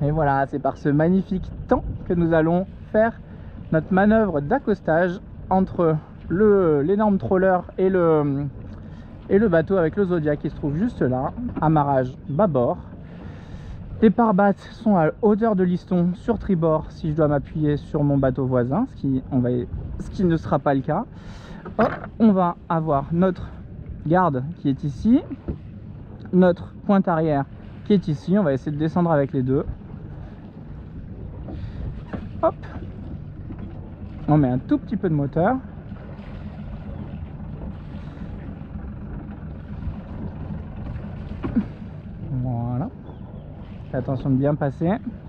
Et voilà, c'est par ce magnifique temps que nous allons faire notre manœuvre d'accostage entre l'énorme troller et le bateau avec le Zodiac qui se trouve juste là. Amarrage bâbord. Les pare-battes sont à hauteur de liston sur tribord si je dois m'appuyer sur mon bateau voisin, ce qui ne sera pas le cas. Hop, on va avoir notre garde qui est ici, notre pointe arrière qui est ici. On va essayer de descendre avec les deux. Hop, on met un tout petit peu de moteur. Voilà. Fais attention de bien passer.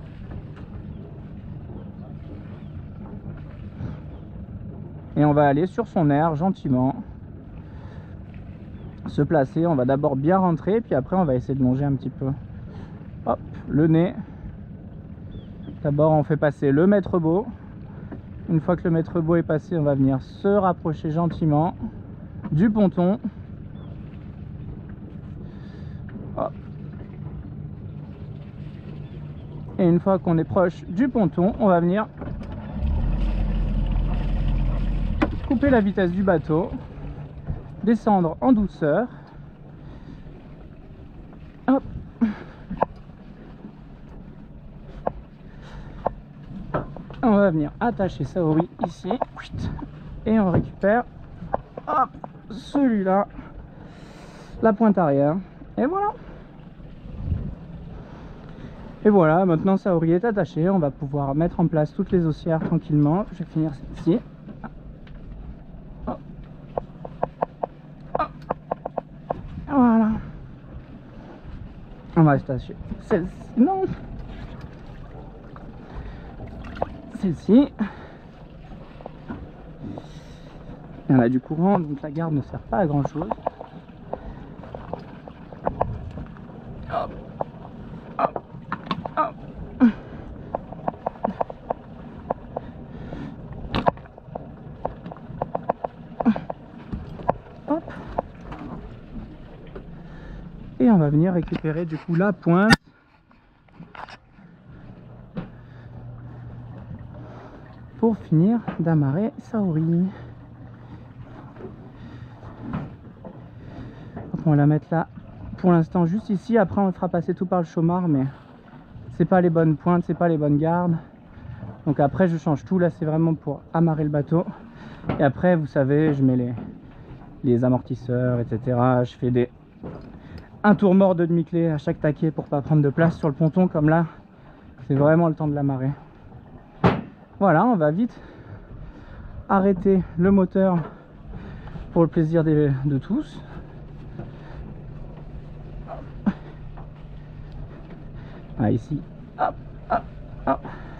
Et on va aller sur son air gentiment. Se placer. On va d'abord bien rentrer, puis après on va essayer de longer un petit peu. Hop, le nez. D'abord on fait passer le maître-beau. Une fois que le maître-beau est passé, on va venir se rapprocher gentiment du ponton. Hop. Et une fois qu'on est proche du ponton, on va venir couper la vitesse du bateau, descendre en douceur. Hop. On va venir attacher Saori ici et on récupère celui-là, la pointe arrière, et voilà. Et voilà, maintenant Saori est attaché, on va pouvoir mettre en place toutes les haussières tranquillement. Je vais finir celle-ci. Voilà. On va attacher celle-ci. Non, celle-ci. Il y en a du courant, donc la garde ne sert pas à grand chose. Hop. Hop. Hop. Hop. Et on va venir récupérer du coup la pointe. Pour finir d'amarrer Saori. On va la mettre là pour l'instant juste ici. Après on le fera passer tout par le chaumard, mais c'est pas les bonnes pointes, c'est pas les bonnes gardes. Donc après je change tout. Là c'est vraiment pour amarrer le bateau. Et après vous savez, je mets les amortisseurs, etc. Je fais un tour mort de demi-clé à chaque taquet pour pas prendre de place sur le ponton. Comme là, c'est vraiment le temps de l'amarrer. Voilà, on va vite arrêter le moteur pour le plaisir de tous. Ah, ici, hop, hop, hop.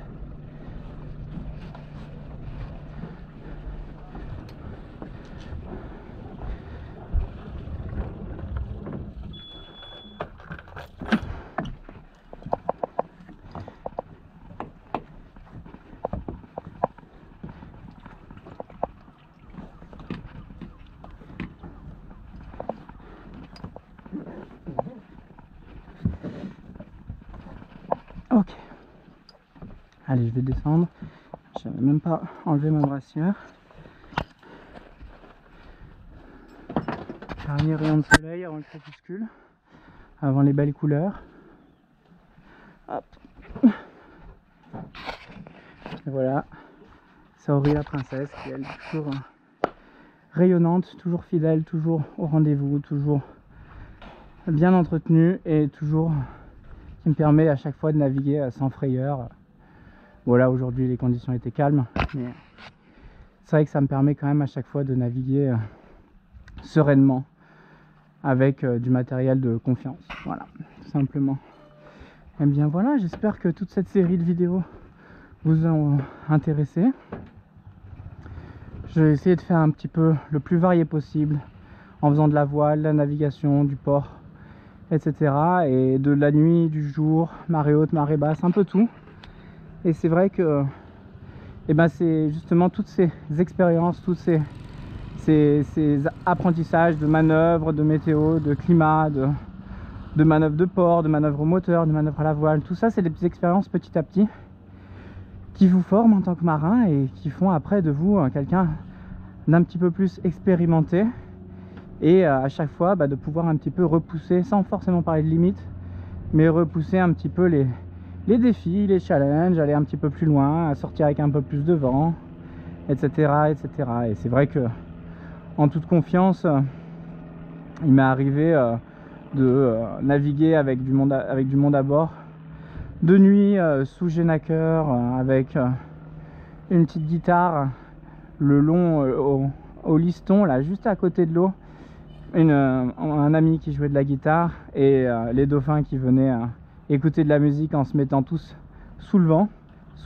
Ok, allez, je vais descendre. Je n'avais même pas enlevé ma brassière. Dernier rayon de soleil avant le crépuscule, avant les belles couleurs. Hop. Et voilà, Saori la princesse qui elle est toujours rayonnante, toujours fidèle, toujours au rendez-vous, toujours bien entretenue et toujours qui me permet à chaque fois de naviguer sans frayeur. Voilà, aujourd'hui les conditions étaient calmes, mais c'est vrai que ça me permet quand même à chaque fois de naviguer sereinement avec du matériel de confiance. Voilà, tout simplement. Et bien voilà, j'espère que toute cette série de vidéos vous ont intéressé. Je vais essayer de faire un petit peu le plus varié possible en faisant de la voile, de la navigation, du port, etc. Et de la nuit, du jour, marée haute, marée basse, un peu tout. Et c'est vrai que c'est justement toutes ces expériences, tous ces apprentissages de manœuvre, de météo, de climat, de manœuvres de port, de manœuvres au moteur, de manœuvres à la voile. Tout ça, c'est des petites expériences petit à petit qui vous forment en tant que marin et qui font après de vous quelqu'un d'un petit peu plus expérimenté, et à chaque fois de pouvoir un petit peu repousser, sans forcément parler de limites, mais repousser un petit peu les défis, les challenges, aller un petit peu plus loin, sortir avec un peu plus de vent, etc. etc. Et c'est vrai que en toute confiance, il m'est arrivé de naviguer avec du monde à bord, de nuit, sous Génaker, avec une petite guitare, le long au liston, là, juste à côté de l'eau, un ami qui jouait de la guitare, et les dauphins qui venaient écouter de la musique en se mettant tous sous le vent,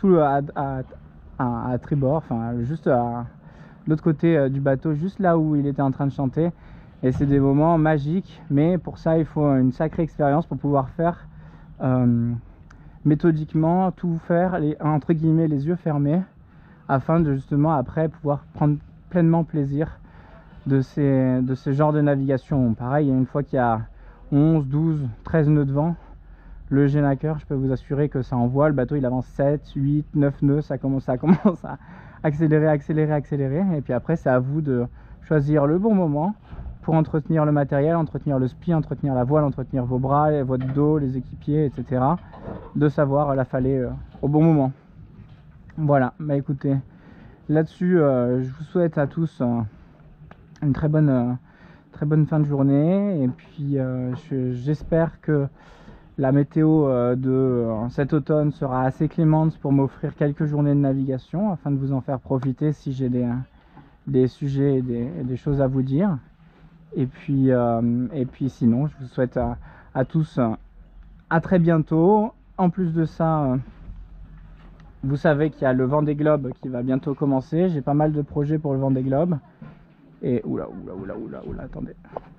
à tribord, enfin juste à l'autre côté du bateau, juste là où il était en train de chanter. Et c'est des moments magiques, mais pour ça il faut une sacrée expérience pour pouvoir faire méthodiquement, tout faire entre guillemets les yeux fermés, afin de justement après pouvoir prendre pleinement plaisir de ce genre de navigation. Pareil, une fois qu'il y a 11, 12, 13 nœuds de vent, le Génaker, je peux vous assurer que ça envoie, le bateau il avance 7, 8, 9 nœuds, ça commence à accélérer, et puis après c'est à vous de choisir le bon moment pour entretenir le matériel, entretenir le spi, entretenir la voile, entretenir vos bras, votre dos, les équipiers, etc. De savoir l'affâler au bon moment. Voilà, écoutez, là-dessus, je vous souhaite à tous une très bonne fin de journée, et puis j'espère que la météo de cet automne sera assez clémente pour m'offrir quelques journées de navigation, afin de vous en faire profiter si j'ai des sujets et des choses à vous dire. Et puis sinon, je vous souhaite à tous à très bientôt. En plus de ça, vous savez qu'il y a le Vendée Globe qui va bientôt commencer. J'ai pas mal de projets pour le Vendée Globe. Et oula, attendez.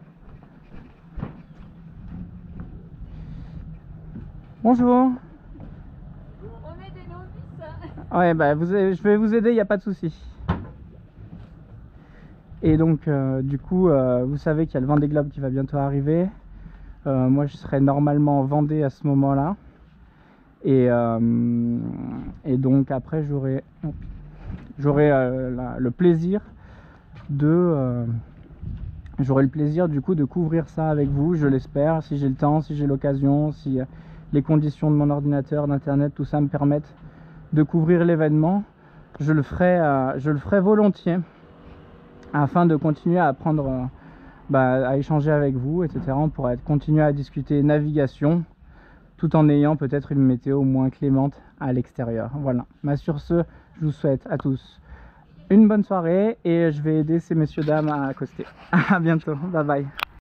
Bonjour. On est des novices. Ouais, je vais vous aider, il n'y a pas de souci. Et donc, du coup, vous savez qu'il y a le Vendée Globe qui va bientôt arriver. Moi, je serai normalement en Vendée à ce moment-là. Et donc, après, j'aurai le plaisir du coup de couvrir ça avec vous, je l'espère, si j'ai le temps, si j'ai l'occasion, si les conditions de mon ordinateur, d'internet, tout ça me permettent de couvrir l'événement. Je le ferai volontiers, afin de continuer à apprendre, à échanger avec vous, etc. On pourra continuer à discuter navigation, tout en ayant peut-être une météo moins clémente à l'extérieur. Voilà. Sur ce, je vous souhaite à tous une bonne soirée, et je vais aider ces messieurs dames à accoster. À bientôt, bye bye.